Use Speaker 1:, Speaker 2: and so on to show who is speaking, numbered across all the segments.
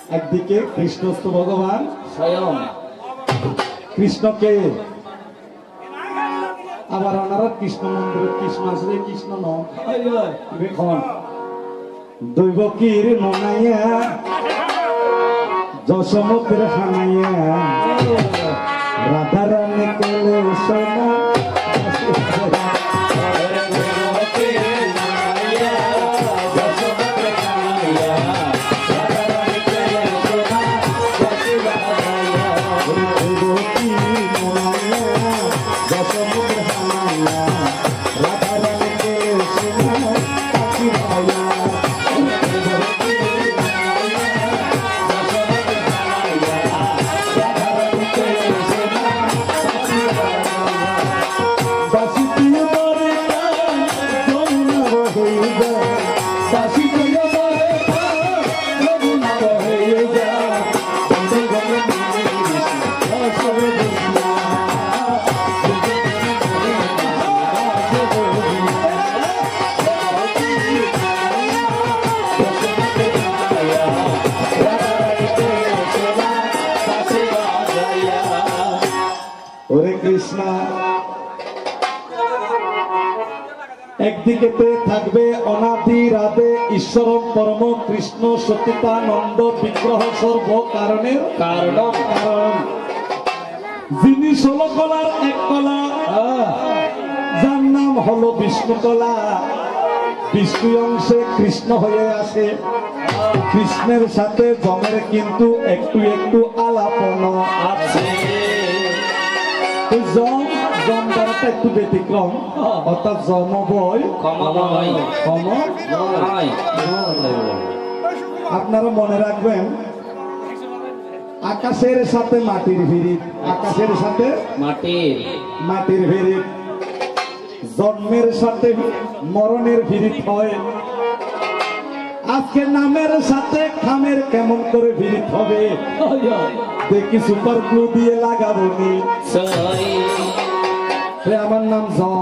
Speaker 1: একদিকে কৃষ্ণস্থ ভগবান
Speaker 2: স্বয়ং
Speaker 1: কৃষ্ণকে, আবার ওনারা কৃষ্ণ মন্দিরে কৃষ্ণ আসলে কৃষ্ণ নখন দৈবকীর মনাইয়া যশোমতির হানাইয়া রাধারানী কেলে সোনা একদিকে থাকবে অনাদি রাধে ঈশ্বর পরম কৃষ্ণ সচিতানন্দ বিগ্রহ সর্ব কারণের কারণ যিনি 16 কলার এক কলা, যার নাম হলো বিষ্ণু কলা। বিষ্ণু অংশে কৃষ্ণ হয়ে আসে, কৃষ্ণের সাথে জমের কিন্তু একটু একটু আলাপন আছে। জমদারটা একটু ব্যতিক্রম, অর্থাৎ জমবয় আপনারা মনে রাখবেন, আকাশের সাথে মাটির ভিড়িত, আকাশের সাথে মাটির ভিড়িত, জন্মের সাথে মরণের ভিড়িত হয়। আজকে নামের সাথে খামের কেমন করে ভিড়িত হবে দেখি সুপার গ্লু দিয়ে লাগাবো নি। আমার নাম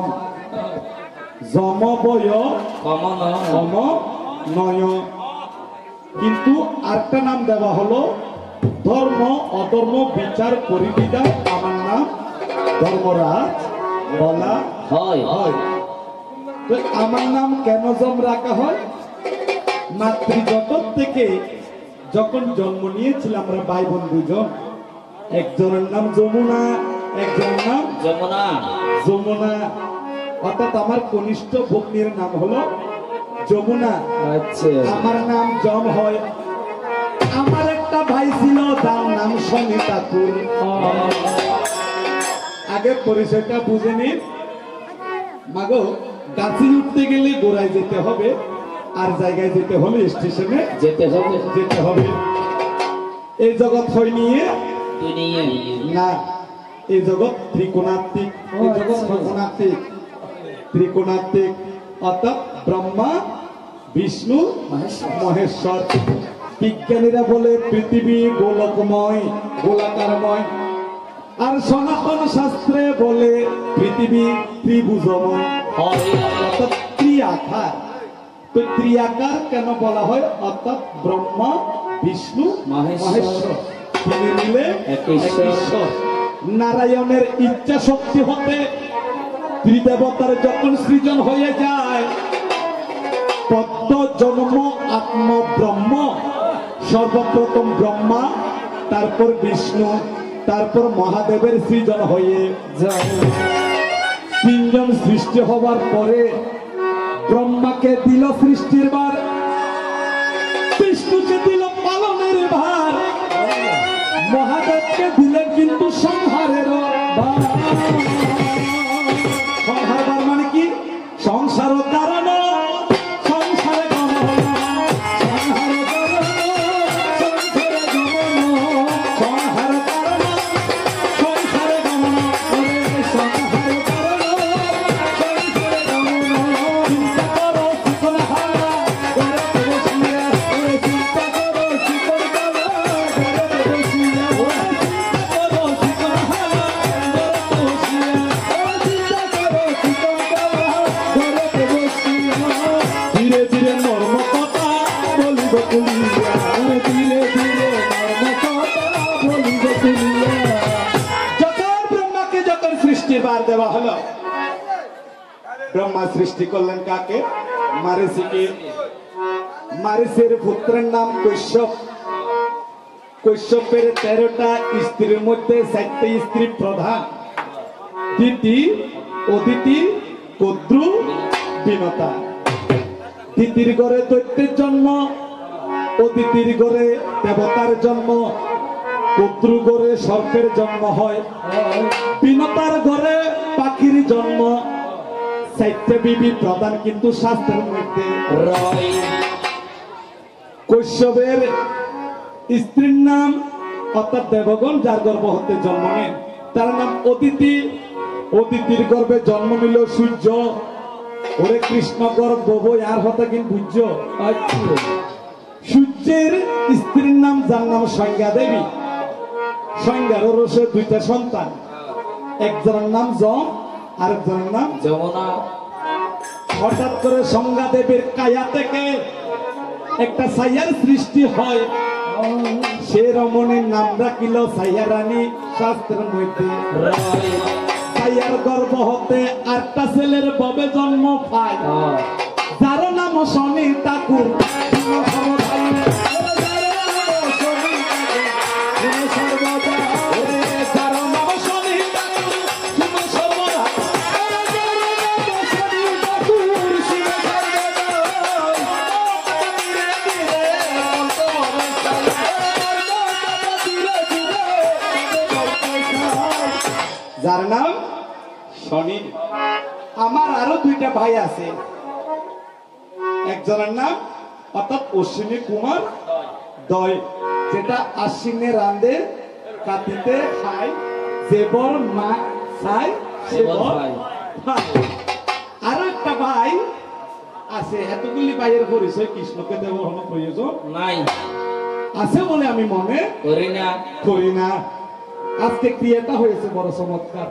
Speaker 1: জমবয় কম নয়, কিন্তু আরেকটা নাম দেওয়া হলো ধর্ম অধর্ম বিচার পরিবিদা। আমার নাম ধর্মরাজ বলা হয়। আমার নাম কেন জম রাখা হয়? মাতৃজগৎ থেকে যখন জন্ম নিয়েছিলাম আমরা ভাই বোন দুজন, একজনের নাম যমুনা, একজনের নাম যমুনা, অর্থাৎ আমার কনিষ্ঠ ভগ্নির নাম হলো যমুনা। আচ্ছা, আমার নাম জম হয়। আমার একটা ভাই ছিল তার নাম শনি ঠাকুর। আগে পরিচয়টা বুঝে নিন। মাগো, গাছি উঠতে গেলে গোড়ায় যেতে হবে, আর জায়গায় যেতে হলে স্টেশনে যেতে হবে। এই জগৎ হয় নিয়ে না, এই জগৎ ত্রিকোণাত্মিক, এই জগৎ ত্রিকোণাত্মিক, অর্থাৎ ব্রহ্মা বিষ্ণু মহেশ্বর। বিজ্ঞানীরা বলে পৃথিবী গোলকময়, গোলাকারময়, আর সনাতন শাস্ত্রে বলে পৃথিবী ত্রিভুজময়, অর্থাৎ ত্রিআকার। তো ত্রিআকার কেন বলা হয়? অর্থাৎ ব্রহ্মা বিষ্ণু মহেশ্বর তিনি মিলে এক ঈশ্বর। নারায়ণের ইচ্ছা শক্তি হতে ত্রিদেবতার যখন সৃজন হয়ে যায়, পদ্ম জন্ম আত্ম ব্রহ্ম, সর্বপ্রথম ব্রহ্মা, তারপর বিষ্ণু, তারপর মহাদেবের সৃজন হয়ে যায়। তিনজন সৃষ্টি হবার পরে ব্রহ্মাকে দিল সৃষ্টির ভার, বিষ্ণুকে দিল পালনের ভার, মহাদেবকে দিলেন কিন্তু সংহারের ভার। সংহার ভার মানে কি? সংসার কারণ ব্রহ্মা সৃষ্টি করলেন কাকে? মারিচিকে। মারিচের পুত্রের নাম কৈশ্যপ। কৈশ্যপের 13টা স্ত্রীর মধ্যে 4টি স্ত্রী প্রধান: দিতি, অদিতি, কদ্রু, বিনতা। দিতির ঘরে দৈত্যের জন্ম, অদিতির ঘরে দেবতার জন্ম, কদ্রু ঘরে সর্পের জন্ম হয়, বিনতার ঘরে পাখির জন্ম। 4টে বিবি প্রধান কিন্তু শাস্ত্রের মধ্যে। কৈশ্যপের স্ত্রীর নাম অর্থাৎ দেবগণ যার গর্ভ হতে জন্ম নেন তার নাম অদিতি। অদিতির গর্ভে জন্ম নিল সূর্য। ওরে কৃষ্ণ গর্ভ বই আর হতা কিন্তু বুঝছ। সূর্যের স্ত্রীর নাম যার নাম সংজ্ঞা দেবী। সংজ্ঞার রসে 2টা সন্তান, একজনের নাম যম আর একজনের নাম যমুনা। হঠাৎ করে সংজ্ঞা দেবীর কায়া থেকে একটা ছায়ার সৃষ্টি হয়, সে রমণীর নাম রাখিল ছায়া রানী। শাস্ত্রের মধ্যে ছায়ার গর্ভ হতে 8টা ছেলের ববে জন্ম পায়, যার নাম শনি ঠাকুর। যার নাম শনি। আমার আরো 2টা ভাই আছে, একজনের নাম অর্থাৎ অশ্বিনী কুমার দয়, যেটা আশ্বিনে রান্ধে কাতিতে খায়, যেবর মা খায় সেবর খায়। আরো একটা ভাই আছে। এতগুলি ভাইয়ের পরিচয় কৃষ্ণকে দেব কোনো প্রয়োজন নাই, আছে বলে আমি মনে করি না। আজকে ক্রিয়াটা হয়েছে বড় চমৎকার।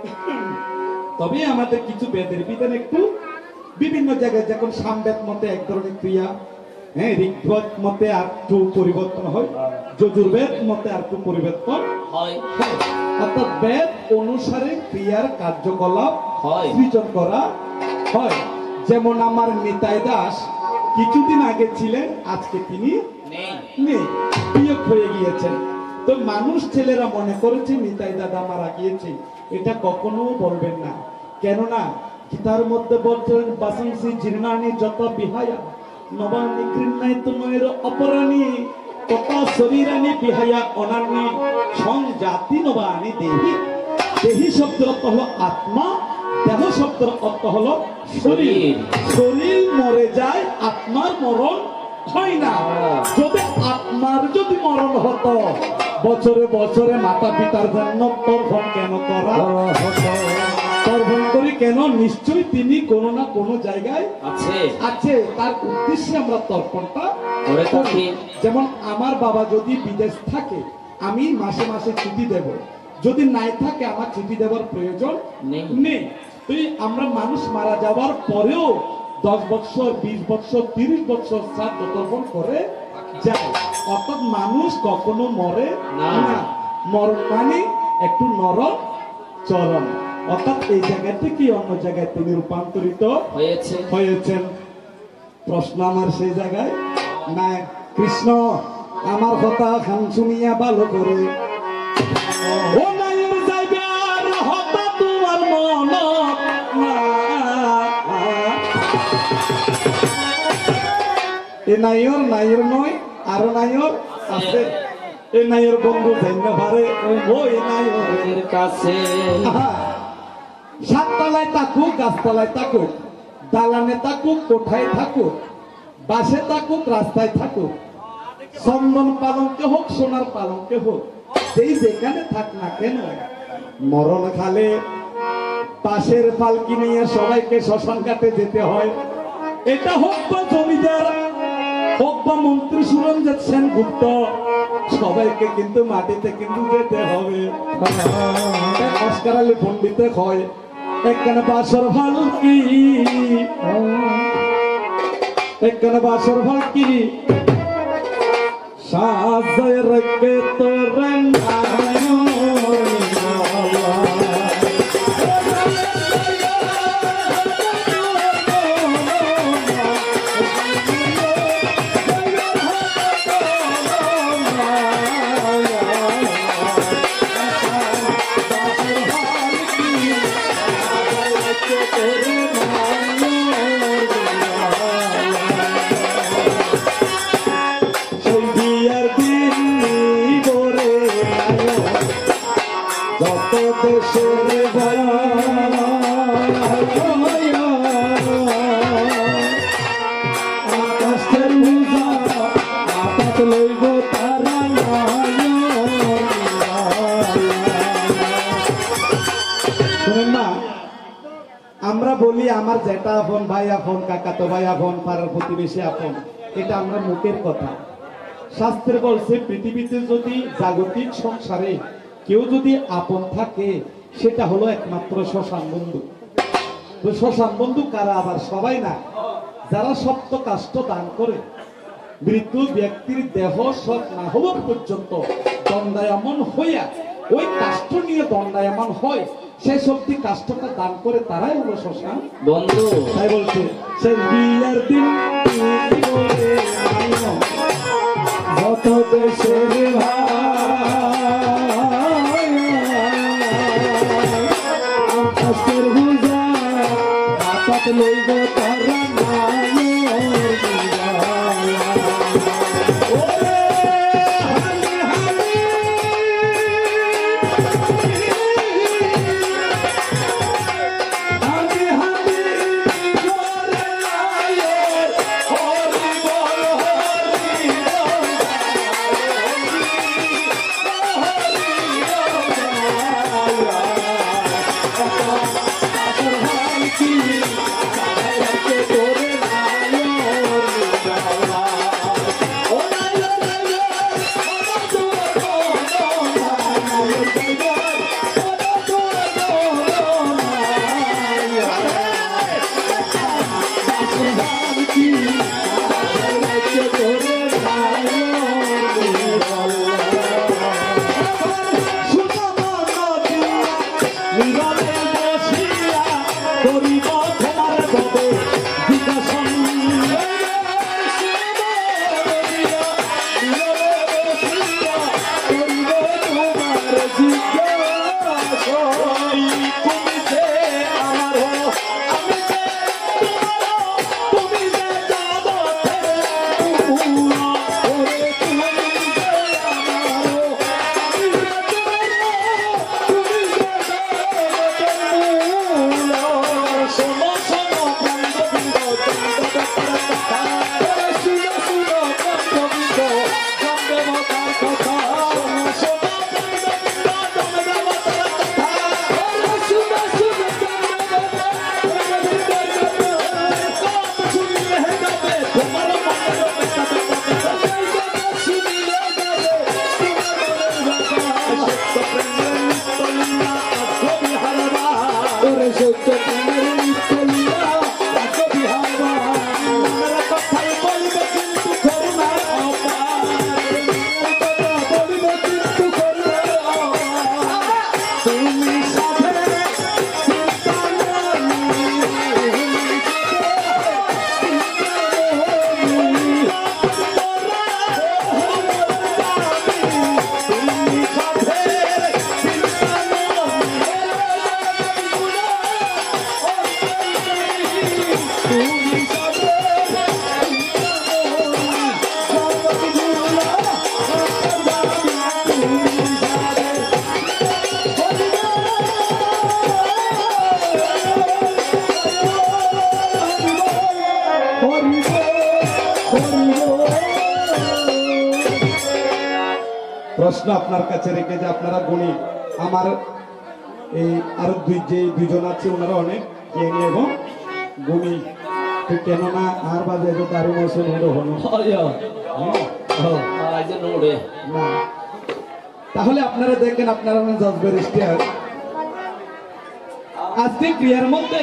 Speaker 1: তবে আমাদের কিছু বেদের বিধান একটু বিভিন্ন জায়গায়, যখন সামবেদ মতে এক ধরনের ক্রিয়া, হ্যাঁ, ঋগ্বেদ মতে আর একটু পরিবর্তন হয়, যজুর্বেদ মতে আর একটু পরিবর্তন হয়। অর্থাৎ বেদ অনুসারে ক্রিয়ার কার্যকলাপ সৃজন করা হয়। যেমন আমার নিতাই দাস কিছুদিন আগে ছিলেন, আজকে তিনি নেই, বিয়োগ হয়ে গিয়েছেন। তো মানুষ ছেলেরা মনে করেছে নিতাই দাদা মারা গিয়েছে, এটা কখনো বলবেন না। কেননা গীতার মধ্যে বলছেন বাসংসি জীর্ণানি যত বিহায়া নবানি কৃণ্যায় তোমার অপরাণী তত শরীরানি বিহায়া অনান্যী সংজাতি নবানি দেহি। দেহি শব্দের অর্থ হলো আত্মা, দেহ শব্দের অর্থ হলো শরীর। শরীর মরে যায়, আত্মার মরণ হয় না। যদি আত্মার যদি মরণ হতো, বছরে বছরে মাতা পিতার জন্য তর্পণ কেন করা তর্পণ করি কেন? নিশ্চয়ই তিনি কোনো না কোনো জায়গায় আছে, তার উদ্দেশ্যে আমরা তর্পণটা করি। যেমন আমার বাবা যদি বিদেশ থাকে, আমি মাসে মাসে ছুটি দেব, যদি নাই থাকে আমার ছুটি দেওয়ার প্রয়োজন নেই। আমরা মানুষ মারা যাওয়ার পরেও 10 বছর, 20 বছর, 30 বছর শ্রাদ্ধ তর্পণ করে যায়। অর্থাৎ মানুষ কখনো মরে না। মরণ মানে একটু নরম চরম। অর্থাৎ এই জায়গা থেকে অন্য জায়গায় তিনি রূপান্তরিত হয়েছেন। প্রশ্ন আমার সেই জায়গায় না, কৃষ্ণ আমার কথা খান শুনিয়া ভালো করে ও নাইর যাইবার হতা তোমার মন এ নাইর নাইর নয়, আরো নাইর আছে। এ নাইর বন্ধু ধন্যবাদে ওই নাইরের কাছে। সাততলায় থাকুক, গাছতলায় থাকুক, দালানে থাকুক, কোঠায় থাকুক, বাসে থাকুক, রাস্তায় থাকুক, চন্দন পালঙ্কে হোক, সোনার পালঙ্কে হোক, সেই যেখানে থাক না কেন, মরণ খালে পাশের পালকি নিয়ে সবাইকে শ্মশান ঘাটে যেতে হয়। এটা হোক বা জমিদার, হোক বা মন্ত্রী সুরঞ্জিত সেনগুপ্ত, সবাইকে কিন্তু মাটিতে কিন্তু যেতে হবে। অস্কার আলী পণ্ডিতে হয় একখানে বাসর ভালকি, একখানে বাসর ভালকি সাজায় রেখে তোর সেই বিয়ার দিন নিবরে যত দেশের আকাশের বুঝা আপাত লইব তারা শুনেন না, আমরা বলি আমার জেঠা আপন, ভাই আপন, কাকাতো ভাই আপন, পাড়ার প্রতিবেশী আপন, এটা আমরা মুখের কথা। শাস্ত্রে বলছে পৃথিবীতে যদি জাগতিক সংসারে কেউ যদি আপন থাকে সেটা হলো একমাত্র শ্মশান বন্ধু। তো শ্মশান বন্ধু কারা? আবার সবাই না, যারা সপ্ত কাষ্ঠ দান করে মৃত ব্যক্তির দেহ সৎ না হওয়া পর্যন্ত দণ্ডায়মান হইয়া ওই কাষ্ঠ নিয়ে দণ্ডায়মান হয়, সেই শক্তি কাষ্ঠটা দান করে তারাই হলো শ্মশান বন্ধু। তাই বলছে সেই বিয়ের দিন যত দেশের ভাই বুঝা আপাত লইব তারা প্রশ্ন আপনার কাছে রেখে যে আপনারা গুণী, আমার এই আরো দুইজন আছে ওনারা অনেক জ্ঞানী এবং গুণী, কেননা আর বাজে তো তারই মৌসুম হলো হলো না। তাহলে আপনারা দেখেন, আপনারা জজ ব্যারিস্টার আজকে ক্রিয়ার মধ্যে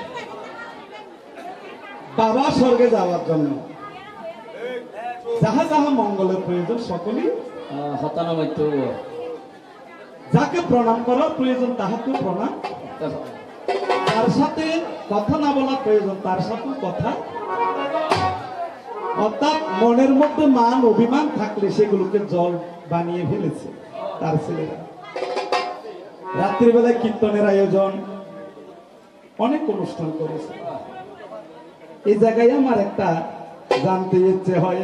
Speaker 1: বাবা স্বর্গে যাওয়ার জন্য যাহা যাহা মঙ্গলের প্রয়োজন সকলেই যাকে প্রণাম করার প্রয়োজন তাহাকে প্রণাম, তার সাথে কথা না বলার প্রয়োজন তার সাথে কথা, অর্থাৎ মনের মধ্যে মান অভিমান থাকলে সেগুলোকে জল বানিয়ে ফেলেছে তার ছেলেরা। রাত্রিবেলায় কীর্তনের আয়োজন, অনেক অনুষ্ঠান করেছে। এই জায়গায় আমার একটা জানতে ইচ্ছে হয়,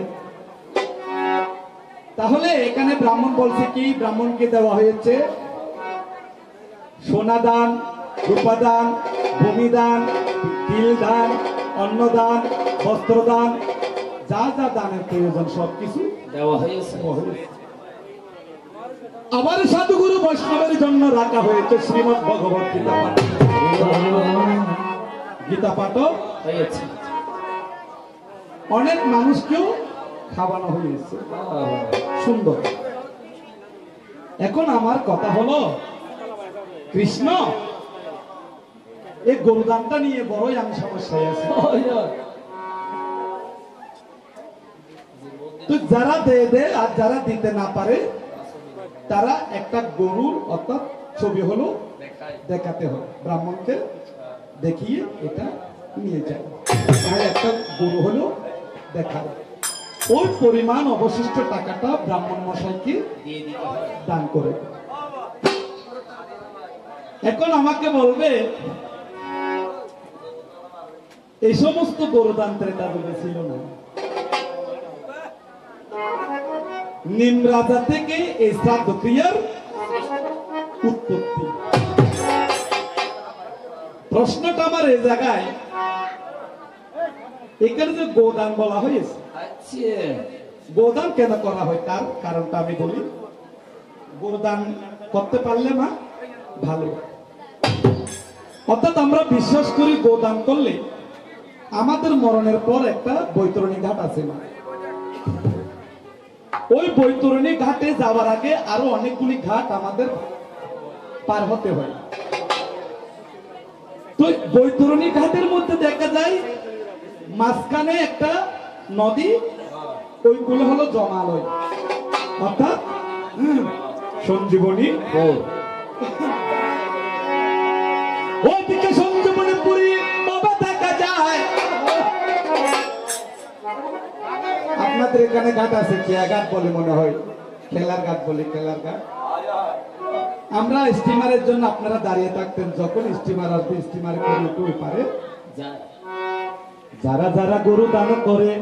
Speaker 1: তাহলে এখানে ব্রাহ্মণ বলছে কি, ব্রাহ্মণকে দেওয়া হয়েছে সোনাদান, রূপাদান, ভূমিদান, তিলদান, অন্নদান, বস্ত্রদান, যা যা দানের প্রয়োজন সবকিছু দেওয়া হয়েছে। আবার সাধুগুরু বৈষ্ণবের জন্য রাখা হয়েছে শ্রীমৎ ভগবত গীতা পাঠ। গীতা পাঠ হয়েছে, অনেক মানুষকেও খাওয়ানো হয়েছে, সুন্দর। এখন আমার কথা হলো, কৃষ্ণ এই গরুদানটা নিয়ে বড়ই আমি সমস্যায় আছি। তো যারা দে আর যারা দিতে না পারে তারা একটা গরুর অর্থাৎ ছবি হলো দেখাতে হবে, ব্রাহ্মণকে দেখিয়ে এটা নিয়ে যায়, তাহলে একটা গরু হলো দেখাবে। ওই পরিমাণ অবশিষ্ট টাকাটা ব্রাহ্মণ মশাইকে দান করে। এখন আমাকে বলবে এই সমস্ত গরুদান ত্রেতা যুগে ছিল না। নিম রাজা থেকে এই শ্রাদ্ধ ক্রিয়ার উৎপত্তি। প্রশ্নটা আমার এই জায়গায়, এখানে যে গোদান বলা হয়েছে, গোদান কেন করা হয় তার কারণটা আমি বলি। গোদান করতে পারলে না ভালো, অর্থাৎ আমরা বিশ্বাস করি গোদান করলে আমাদের মরণের পর একটা বৈতরণী ঘাট আছে না, ওই বৈতরণী ঘাটে যাওয়ার আগে আরো অনেকগুলি ঘাট আমাদের পার হতে হয়। তো বৈতরণী ঘাটের মধ্যে দেখা যায় মাঝখানে একটা নদী, ওইগুলো হলো জমালয়, অর্থাৎ সঞ্জীবনী। ওইদিকে সঞ্জীবনী পুরী বাবা দেখা যায়। আপনাদের এখানে ঘাট আছে, খেয়া ঘাট বলে মনে হয়, খেলার ঘাট বলে, খেলার ঘাট। আমরা স্টিমারের জন্য আপনারা দাঁড়িয়ে থাকতেন, যখন স্টিমার আসবে স্টিমার করে একটু ওই পারে যারা যারা গরু দান করে,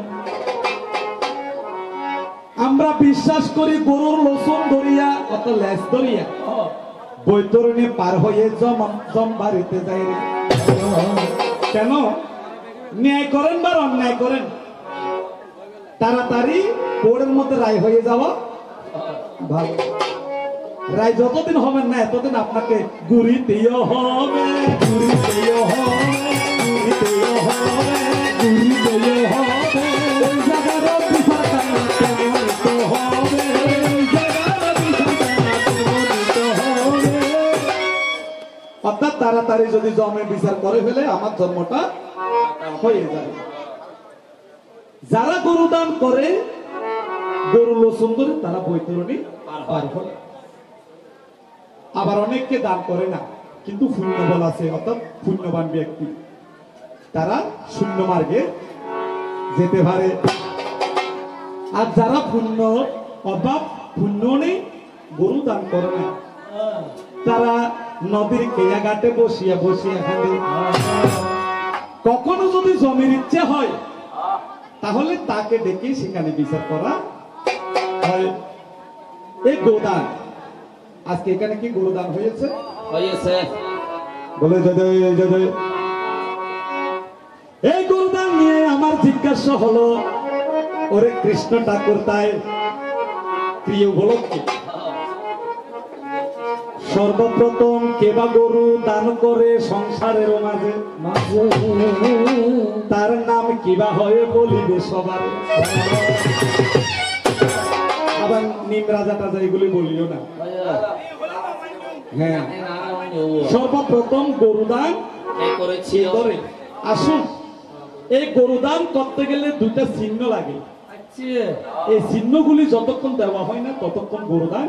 Speaker 1: আমরা বিশ্বাস করি গরুর লসুন ধরিয়া অত লেজ ধরিয়া বৈতরণী পার হয়ে জম বাড়িতে যাই। কেন ন্যায় করেন বা অন্যায় করেন, তাড়াতাড়ি কোর্টের মধ্যে রায় হয়ে যাওয়া ভালো। রায় যতদিন হবেন না এতদিন আপনাকে ঘুরিতেও হবে, ঘুরিতেও হবে, ঘুরিতেও হবে, ঘুরিতেও হবে, ওই জায়গার বিচার করতে হবে, ওই জায়গার বিচার করতে হবে। অর্থাৎ তাড়াতাড়ি যদি জমে বিচার করে ফেলে আমার জন্মটা হয়ে যাবে। যারা গরু দান করে, গরু লসুন ধরে, তারা বৈতরণী পার হয়। আবার অনেককে দান করে না, কিন্তু পুণ্যবল আছে, অর্থাৎ পুণ্যবান ব্যক্তি, তারা শূন্য মার্গে যেতে পারে। আর যারা পুণ্য অভাব, পুণ্য নেই, গরু দান করে না, তারা নদীর কেয়া ঘাটে বসিয়া বসিয়া খাবে। কখনো যদি জমির ইচ্ছে হয় তাহলে তাকে ডেকে সেখানে বিচার করা হয়। এই গোদান, আজকে এখানে কি গরুদান হয়েছে? হয়েছে বলে এই গরুদান নিয়ে আমার জিজ্ঞাসা হলো, ওরে কৃষ্ণ ঠাকুর তাই প্রিয় উপলক্ষে সর্বপ্রথম কেবা গরু দান করে সংসারের মাঝে, তার নাম কিবা হয়ে বলিবে সবার। আবার নিম রাজা টাজা এগুলি বলিও না। হ্যাঁ, সর্বপ্রথম গরুদান করেছি। আসুন, এই গরুদান করতে গেলে দুইটা চিহ্ন লাগে। এই চিহ্নগুলি যতক্ষণ দেওয়া হয় না ততক্ষণ গরুদান।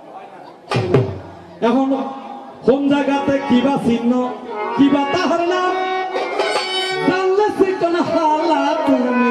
Speaker 1: এখন কোন জায়গাতে কিবা চিহ্ন, কিবা তাহার নাম জানলে চিকন হালা তুমি।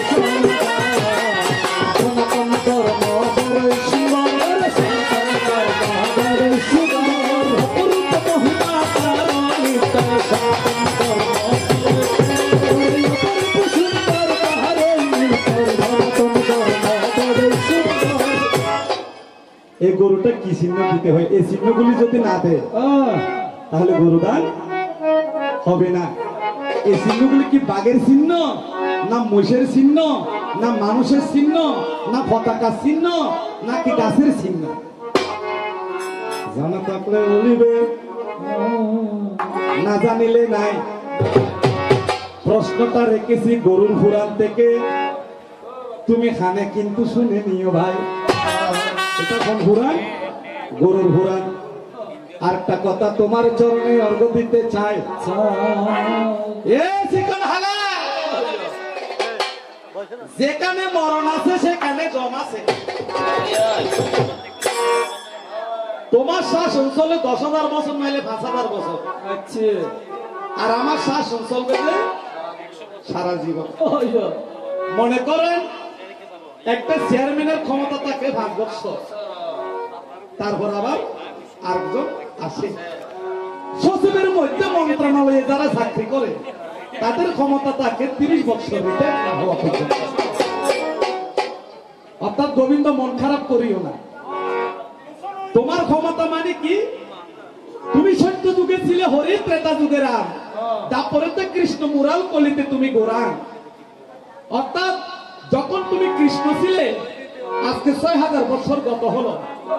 Speaker 2: সনাতন ধর্ম বড়ই সুন্দর, সনাতন ধর্ম বড়ই সুন্দর, অপরূপ মহিমা তার নিতাই, সনাতন ধর্ম বড়ই অপরূপ সুন্দর, তাহারই নিতাই, সনাতন ধর্ম বড়ই সুন্দর।
Speaker 1: এই গরুটা কি চিহ্ন দিতে হয়? এই চিহ্নগুলি যদি না দেয় তাহলে গরুদান হবে না। এই চিহ্নগুলি কি বাঘের চিহ্ন, না মহিষের চিহ্ন, না মানুষের চিহ্ন, না পতাকার চিহ্ন, নাকি গাছের চিহ্ন? জানা থাকলে বলিবে, না জানিলে নাই। প্রশ্নটা রেখেছি গরুর পুরাণ থেকে, তুমি খানে কিন্তু শুনে নিও ভাই। এটা কোন পুরাণ? গরুর পুরাণ। আরেকটা কথা তোমার চরণে অর্ঘ্য দিতে চাই। যেখানে মরণ আছে সেখানে জম আছে। তোমার শ্বাস অঞ্চলে 10,000 বছর নাইলে 5,000 বছর, আর আমার শ্বাস অঞ্চল বেঁধে সারা জীবন। মনে করেন একটা চেয়ারম্যানের ক্ষমতা থাকে 5 বছর, তারপর আবার আরেকজন আসে। সচিবের মধ্যে মন্ত্রণালয়ে যারা চাকরি করে তাদের ক্ষমতা থাকে 30 বছর হওয়া পর্যন্ত। অর্থাৎ গোবিন্দ মন খারাপ করিও না। তোমার ক্ষমতা মানে কি? তুমি সত্য যুগে ছিলে হরি, ত্রেতা যুগে রাম, তারপরে তো কৃষ্ণ মুরাল, কলিতে তুমি গোরাম। অর্থাৎ যখন তুমি কৃষ্ণ ছিলে, আজকে 6,000 বছর গত হলো,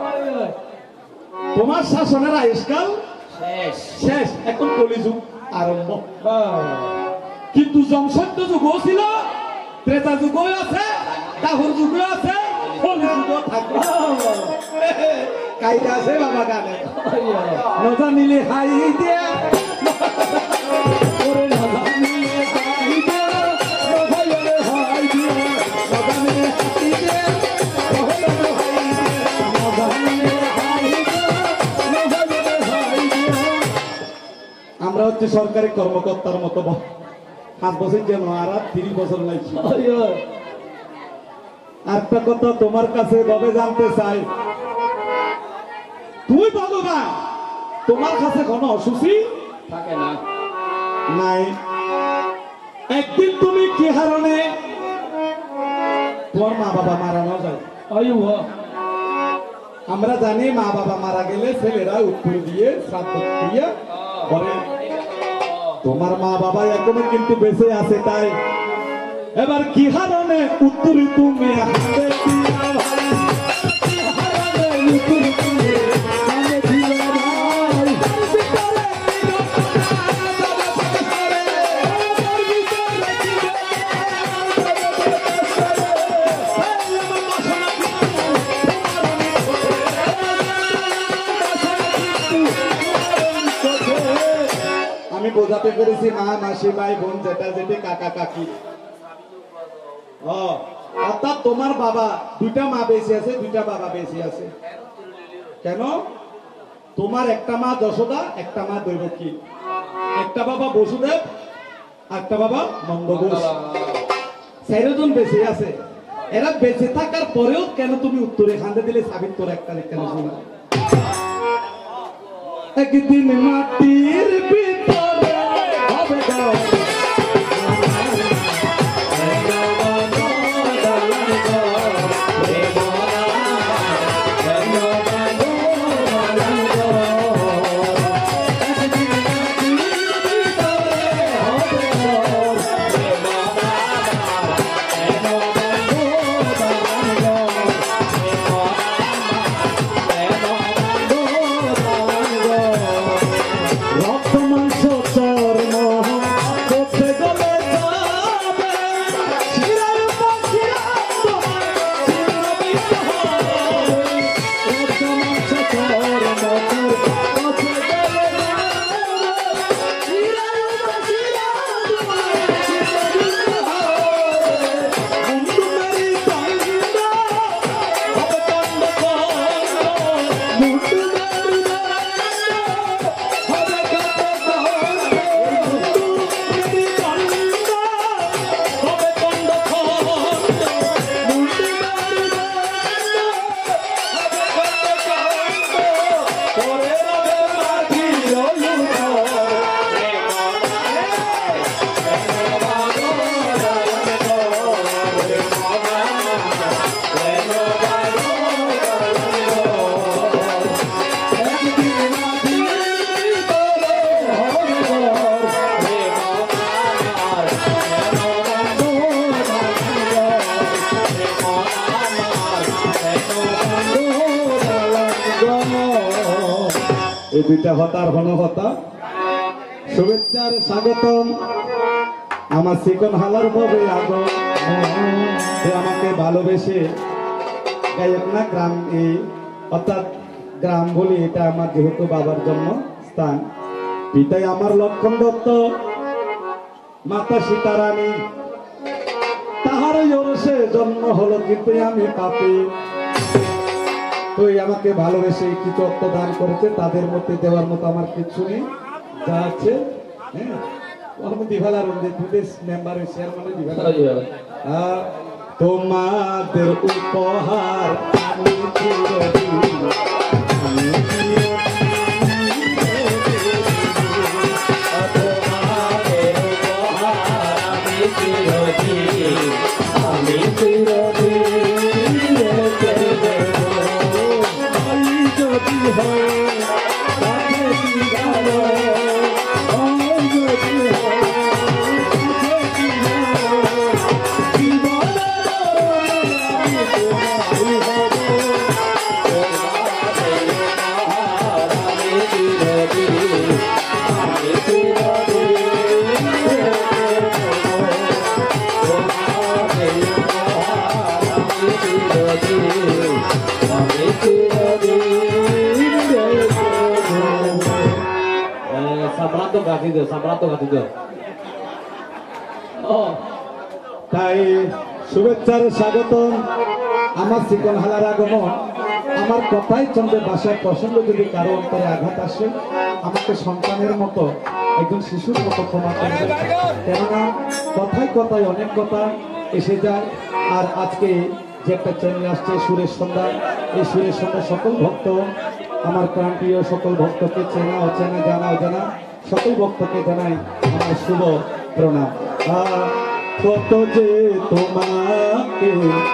Speaker 1: তোমার শাসনের আয়ুষ্কাল শেষ, এখন কলিযুগ আরম্ভ। কিন্তু জমসত্য যুগও ছিল, ত্রেতা যুগও আছে, দাহুর যুগও আছে, কলিযুগও থাকবে। কাইদা আছে বাবা গানে, নজা নিলে হাই দিয়া, আমরা হচ্ছে সরকারি কর্মকর্তার মতো 5 বছর যেন আর 30 বছর লাগছে। একটা কথা তোমার কাছে ভাবে জানতে চাই, তুই ভগবান, তোমার কাছে কোনো অসুচি থাকে না নাই? একদিন তুমি কি কারণে তোমার মা বাবা মারানো যায়? আমরা জানি মা বাবা মারা গেলে ছেলেরা উত্তর দিয়ে শ্রাদ্ধ দিয়ে করে। তোমার মা বাবা এখনো কিন্তু বেঁচে আছে, তাই এবার কি কারণে উত্তরি তুমি হাতে দিয়া ভাই? কি কারণে উত্তরি তুমি হাতে দিয়া ভাই? ভিতরে কি আমি বোঝাতে পেরেছি মা, মাসি, ভাই, বোন, জেঠা, জেঠি, কাকা, কাকি। অর্থাৎ তোমার বাবা, 2টা মা বেশি আছে, 2টা বাবা বেশি আছে। কেন? তোমার একটা মা যশোদা, একটা মা দৈবকী, একটা বাবা বসুদেব, একটা বাবা নন্দঘোষ। 4 জন বেশি আছে। এরা বেঁচে থাকার পরেও কেন তুমি উত্তরে খান্দে দিলে সাবিত তোর একটা কেন শোনা? একদিন মাটির ভিতরে হবে রক্ত মাংস চর্ম এই দুইটা হতার হতা শুভেচ্ছার স্বাগতম আমার চিকন হালার ভাবে আগো আমাকে ভালোবেসে গায়ক না গ্রাম এই অর্থাৎ গ্রাম বলি এটা আমার যেহেতু বাবার জন্ম স্থান পিতাই আমার লক্ষণ দত্ত মাতা সীতারানী তাহারই ওরসে জন্ম হলো কিন্তু আমি পাপী তুই আমাকে ভালোবেসে কিছু অর্থ দান করেছে তাদের মধ্যে দেওয়ার মতো আমার কিছু নেই যা আছে হ্যাঁ তোমাদের উপহার আমি তাই শুভেচ্ছার স্বাগতম আমার চিকন হালার আগমন আমার কথাই চন্দ্রের বাসার প্রসঙ্গ যদি কারো অন্তরে আঘাত আসে আমাকে সন্তানের মতো একজন শিশুর মতো ক্ষমা করবে কেননা কথায় কথায় অনেক কথা এসে যায় আর আজকে যে একটা চ্যানেল আসছে সুরেশ সন্ধ্যা এই সুরেশ সন্ধ্যা সকল ভক্ত আমার প্রাণপ্রিয় সকল ভক্তকে চেনা অচেনা জানা অজানা সকল ভক্তকে জানাই আমার শুভ প্রণাম কত যে তোমাকে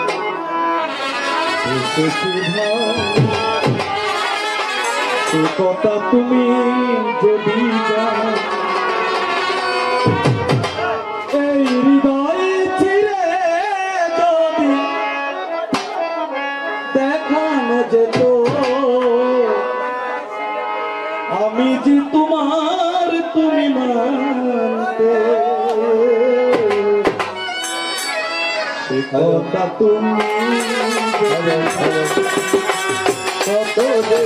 Speaker 1: কথা তুমি যদি জানো এই হৃদয় ছিঁড়ে যদি দেখানো যেত আমি যে তোমার তুমি মানতে কথা তুমি কত যে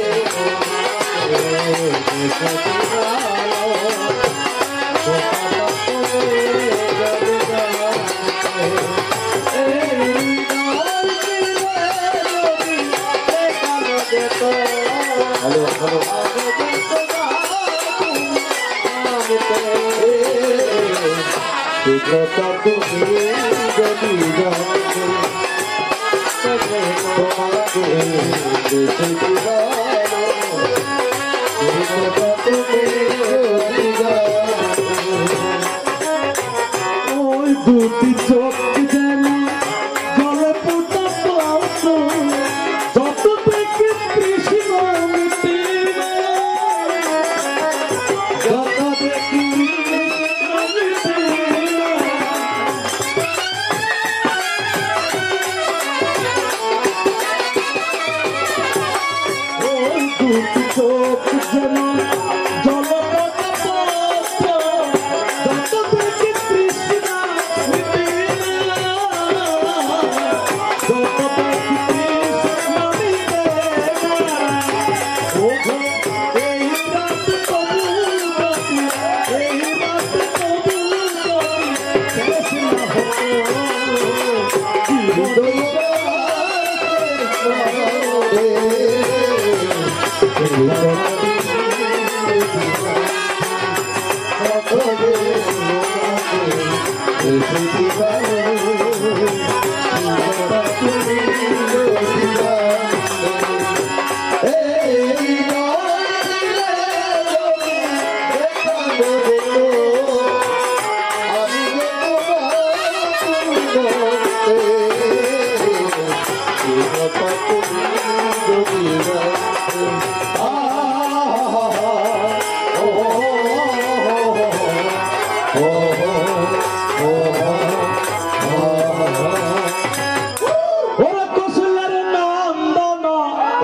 Speaker 1: ওই দুটি চোখ যেন জলে পোতা পাত্র যত থেকে কৃষ্ণ মিটি যত দেখি ওই দুটি চোখ যেন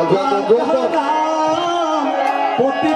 Speaker 2: প্রতি